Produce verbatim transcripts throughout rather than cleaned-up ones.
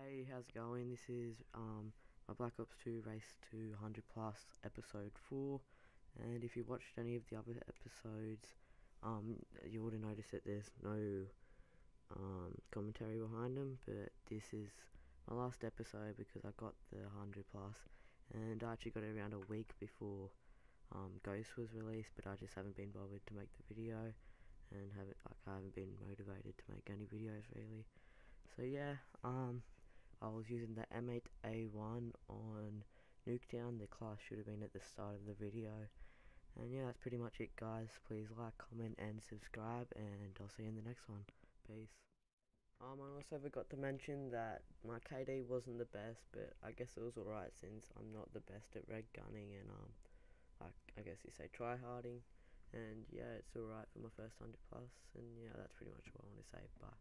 Hey, how's it going? This is um, my Black Ops two Race to one hundred plus episode four, and if you watched any of the other episodes, um, you would have noticed that there's no um, commentary behind them, but this is my last episode because I got the one hundred plus, and I actually got it around a week before um, Ghost was released, but I just haven't been bothered to make the video, and haven't like I haven't been motivated to make any videos really. So yeah, um, I was using the M eight A one on Nuketown. The class should have been at the start of the video. And yeah, that's pretty much it, guys. Please like, comment, and subscribe, and I'll see you in the next one. Peace. Um, I also forgot to mention that my K D wasn't the best, but I guess it was alright since I'm not the best at red gunning and um, like I guess you say try-harding. And yeah, it's alright for my first one hundred plus. And yeah, that's pretty much what I want to say. Bye.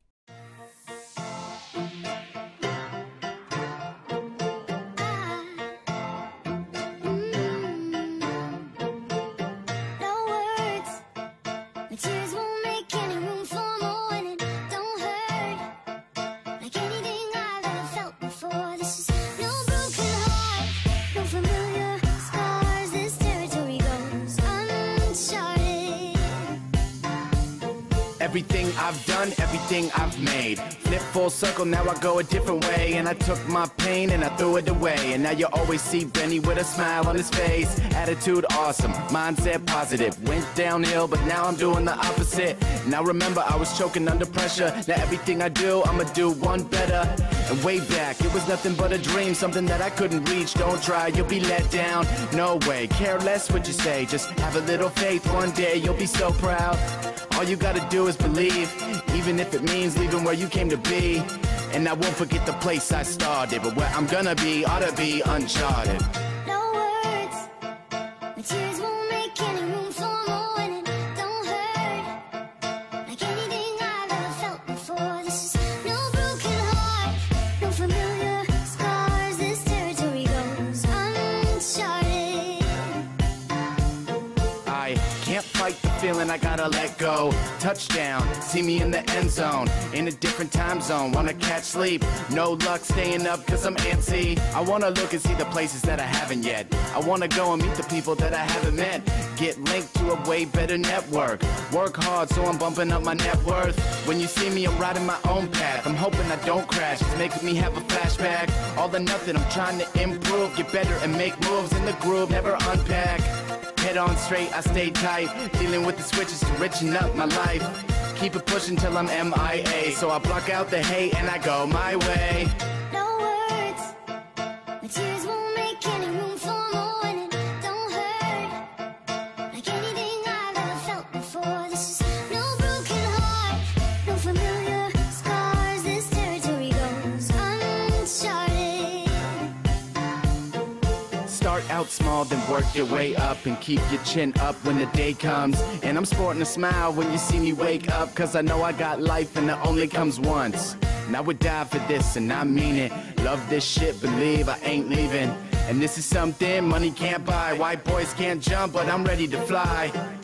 My tears won't make any room for more, and it don't hurt like anything I've ever felt before. This is no broken heart, no familiar scars. This territory goes uncharted. Everything I've done, everything I've made, flip full circle, now I go a different way. And I took my pain and I threw it away. And now you always see Benny with a smile on his face. Attitude awesome, mindset positive. Went downhill, but now I'm doing the opposite. Now remember, I was choking under pressure. Now everything I do, I'ma do one better. And way back, it was nothing but a dream, something that I couldn't reach. Don't try, you'll be let down. No way, care less what you say. Just have a little faith, one day you'll be so proud. All you gotta do is believe, even if it means leaving where you came to be. And I won't forget the place I started, but where I'm gonna be ought to be uncharted. No words, my tears won't make any room for more, and it don't hurt like anything I've ever felt before. This is no broken heart, no familiar scars. This territory goes uncharted. I can't fight the feeling, I gotta let go. Touchdown, see me in the end zone, in a different time zone, wanna catch sleep. No luck staying up cause I'm antsy. I wanna look and see the places that I haven't yet. I wanna go and meet the people that I haven't met. Get linked to a way better network. Work hard so I'm bumping up my net worth. When you see me I'm riding my own path. I'm hoping I don't crash, it's making me have a flashback. All or nothing, I'm trying to improve, get better and make moves in the groove, never unpack. Head on straight, I stay tight, dealing with the switches to richen up my life. Keep it pushing till I'm M I A, so I block out the hate and I go my way. No words, my tears won't make any room for more, and it don't hurt like anything I've ever felt before. This is no broken heart, no familiar scars. This territory goes uncharted. Start out small, then work your way up, and keep your chin up when the day comes. And I'm sporting a smile when you see me wake up, cause I know I got life and it only comes once. And I would die for this and I mean it. Love this shit, believe I ain't leaving. And this is something money can't buy. White boys can't jump, but I'm ready to fly.